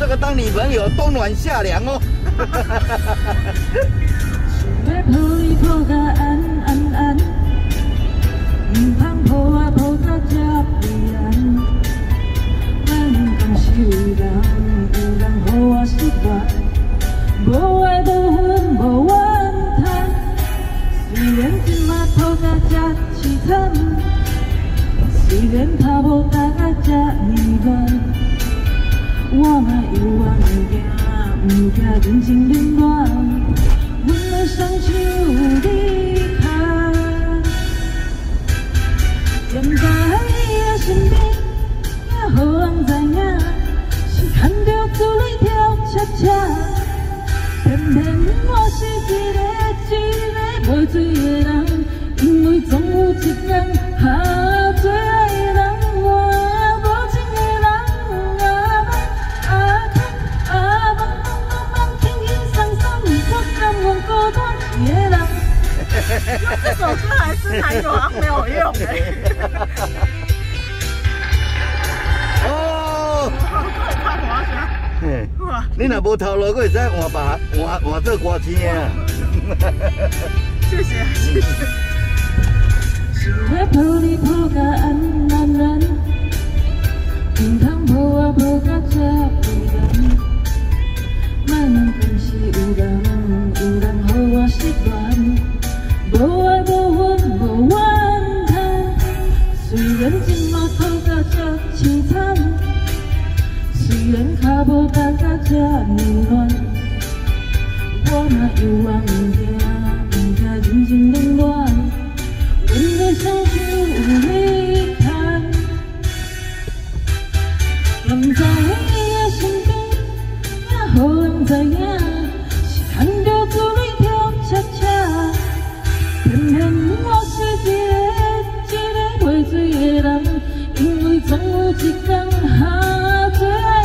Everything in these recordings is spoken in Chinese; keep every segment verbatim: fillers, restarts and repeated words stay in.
这个当女朋友冬暖夏凉哦。 要抱你抱甲安安安，唔通抱啊抱到这悲哀。咱讲是有人，有人予我失望，无爱无恨无怨叹。虽然今嘛抱甲这凄惨，虽然脚无踏啊这呢乱，我嘛犹原毋惊，毋惊人情冷暖。 阮的双手离开，站在你的身边，也好人知影，是牵着主你跳恰恰。偏偏我是一个一个袂水的人，因为总有一天下最爱的人，我无情的人啊啊啊啊梦梦梦梦，轻轻松松，我甘愿孤单一个人。用这首歌来吃糖果好像没有用哎。 哦。嘿，你若无头路，佫会使换别换换做歌星啊！ 谢谢谢谢。想要抱你抱甲安安安，唔通抱啊抱甲这悲凉。莫问敢是有人，有人予我失望，无爱无恨无怨叹。虽然今嘛抱甲这凄惨。 虽然脚无踏甲这呢乱，我嘛犹原毋惊，毋惊人情冷暖。阮的双手有你牵，站在你的身边，也好人知影，是牵着主你跳恰恰。偏偏我是一个一个袂水的人，因为总有一天下最爱。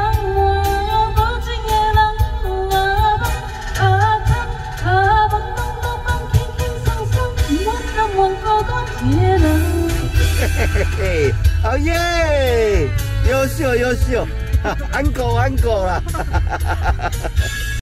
嘿嘿嘿，哦耶，优秀优秀，安狗安狗啦！